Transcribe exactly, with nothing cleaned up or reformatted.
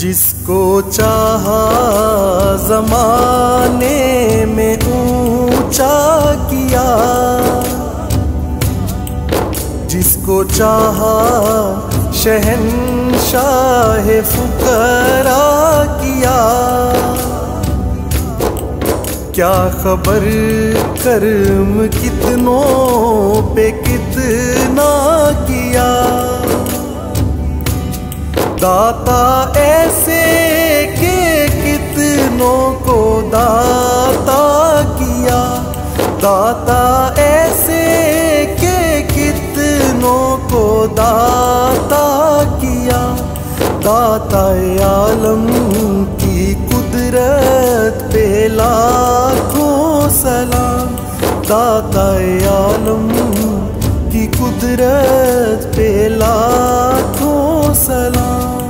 जिसको चाहा ज़माने में ऊंचा किया, जिसको चाहा शहंशाह फुकरा किया। क्या खबर कर्म कितनों पे कितना किया। दाता ऐसे के कितनों को दाता किया। दाता ऐसे के कितनों को दाता किया। दाता आलम की कुदरत पे लाखों सलाम। दाता आलम की कुदरत पे लाखों सलाम।